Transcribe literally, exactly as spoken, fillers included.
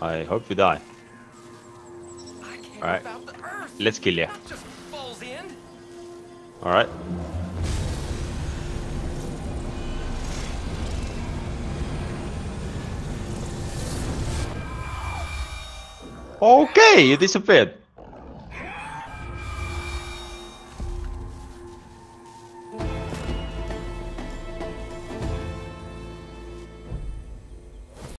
I hope you die. Alright. Let's kill you. Alright. Okay, you disappeared.